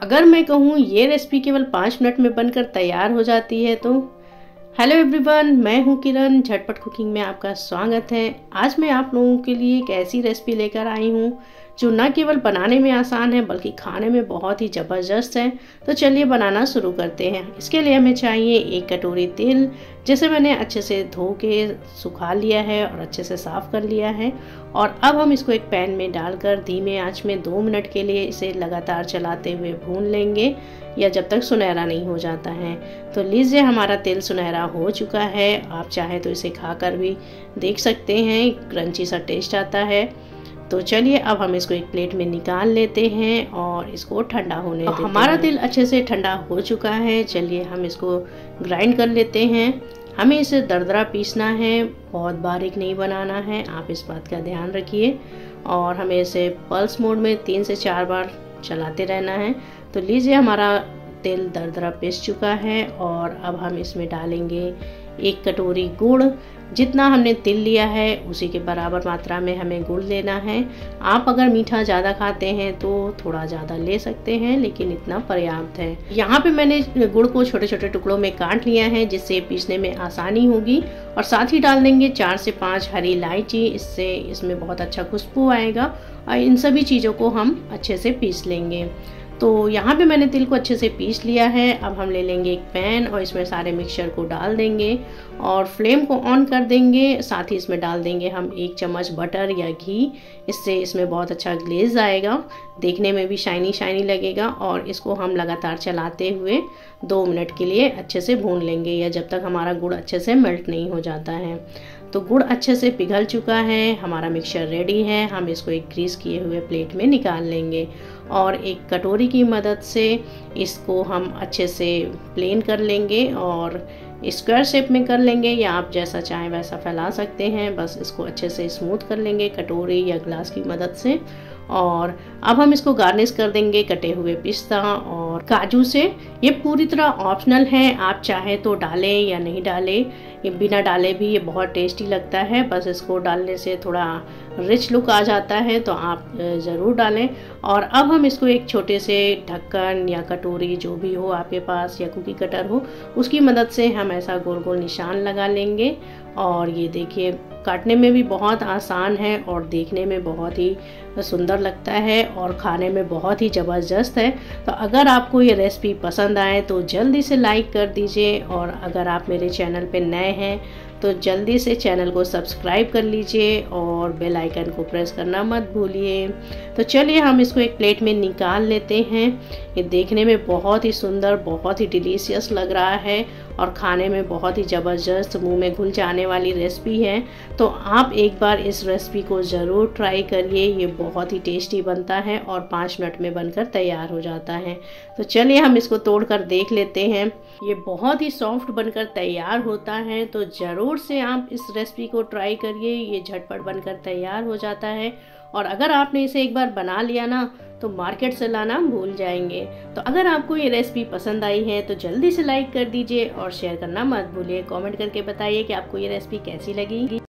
अगर मैं कहूँ ये रेसिपी केवल 5 मिनट में बनकर तैयार हो जाती है तो हेलो एवरीवन, मैं हूँ किरण। झटपट कुकिंग में आपका स्वागत है। आज मैं आप लोगों के लिए एक ऐसी रेसिपी लेकर आई हूँ जो न केवल बनाने में आसान है बल्कि खाने में बहुत ही ज़बरदस्त है। तो चलिए बनाना शुरू करते हैं। इसके लिए हमें चाहिए 1 कटोरी तेल, जिसे मैंने अच्छे से धो के सुखा लिया है और अच्छे से साफ़ कर लिया है। और अब हम इसको एक पैन में डालकर धीमे आंच में 2 मिनट के लिए इसे लगातार चलाते हुए भून लेंगे, या जब तक सुनहरा नहीं हो जाता है। तो लीजिए, हमारा तेल सुनहरा हो चुका है। आप चाहे तो इसे खाकर भी देख सकते हैं, क्रंची सा टेस्ट आता है। तो चलिए अब हम इसको एक प्लेट में निकाल लेते हैं और इसको ठंडा होने देते हैं। हमारा तेल अच्छे से ठंडा हो चुका है। चलिए हम इसको ग्राइंड कर लेते हैं। हमें इसे दरदरा पीसना है, बहुत बारीक नहीं बनाना है, आप इस बात का ध्यान रखिए। और हमें इसे पल्स मोड में 3 से 4 बार चलाते रहना है। तो लीजिए, हमारा तेल दरदरा पिस चुका है और अब हम इसमें डालेंगे 1 कटोरी गुड़। जितना हमने तिल लिया है उसी के बराबर मात्रा में हमें गुड़ लेना है। आप अगर मीठा ज़्यादा खाते हैं तो थोड़ा ज़्यादा ले सकते हैं, लेकिन इतना पर्याप्त है। यहाँ पे मैंने गुड़ को छोटे छोटे टुकड़ों में काट लिया है, जिससे पीसने में आसानी होगी। और साथ ही डाल देंगे 4 से 5 हरी इलायची, इससे इसमें बहुत अच्छा खुशबू आएगा। और इन सभी चीज़ों को हम अच्छे से पीस लेंगे। तो यहाँ पे मैंने तिल को अच्छे से पीस लिया है। अब हम ले लेंगे एक पैन और इसमें सारे मिक्सचर को डाल देंगे और फ्लेम को ऑन कर देंगे। साथ ही इसमें डाल देंगे हम 1 चम्मच बटर या घी। इससे इसमें बहुत अच्छा ग्लेज आएगा, देखने में भी शाइनी शाइनी लगेगा। और इसको हम लगातार चलाते हुए 2 मिनट के लिए अच्छे से भून लेंगे, या जब तक हमारा गुड़ अच्छे से मेल्ट नहीं हो जाता है। तो गुड़ अच्छे से पिघल चुका है, हमारा मिक्सचर रेडी है। हम इसको एक ग्रीस किए हुए प्लेट में निकाल लेंगे और एक कटोरी की मदद से इसको हम अच्छे से प्लेन कर लेंगे और स्क्वायर शेप में कर लेंगे, या आप जैसा चाहें वैसा फैला सकते हैं। बस इसको अच्छे से स्मूथ कर लेंगे कटोरी या ग्लास की मदद से। और अब हम इसको गार्निश कर देंगे कटे हुए पिस्ता और काजू से। ये पूरी तरह ऑप्शनल है, आप चाहे तो डालें या नहीं डालें। ये बिना डाले भी ये बहुत टेस्टी लगता है, बस इसको डालने से थोड़ा रिच लुक आ जाता है, तो आप ज़रूर डालें। और अब हम इसको एक छोटे से ढक्कन या कटोरी जो भी हो आपके पास, या कुकी कटर हो, उसकी मदद से हम ऐसा गोल गोल निशान लगा लेंगे। और ये देखिए, काटने में भी बहुत आसान है और देखने में बहुत ही सुंदर लगता है और खाने में बहुत ही ज़बरदस्त है। तो अगर आपको ये रेसिपी पसंद आए तो जल्दी से लाइक कर दीजिए। और अगर आप मेरे चैनल पे नए हैं तो जल्दी से चैनल को सब्सक्राइब कर लीजिए और बेल आइकन को प्रेस करना मत भूलिए। तो चलिए हम इसको एक प्लेट में निकाल लेते हैं। ये देखने में बहुत ही सुंदर, बहुत ही डिलीशियस लग रहा है और खाने में बहुत ही ज़बरदस्त, मुंह में घुल जाने वाली रेसिपी है। तो आप एक बार इस रेसिपी को ज़रूर ट्राई करिए। ये बहुत ही टेस्टी बनता है और 5 मिनट में बनकर तैयार हो जाता है। तो चलिए हम इसको तोड़कर देख लेते हैं। ये बहुत ही सॉफ्ट बनकर तैयार होता है, तो ज़रूर से आप इस रेसिपी को ट्राई करिए। ये झटपट बनकर तैयार हो जाता है और अगर आपने इसे एक बार बना लिया ना तो मार्केट से लाना भूल जाएंगे। तो अगर आपको ये रेसिपी पसंद आई है तो जल्दी से लाइक कर दीजिए और शेयर करना मत भूलिए। कमेंट करके बताइए कि आपको ये रेसिपी कैसी लगी।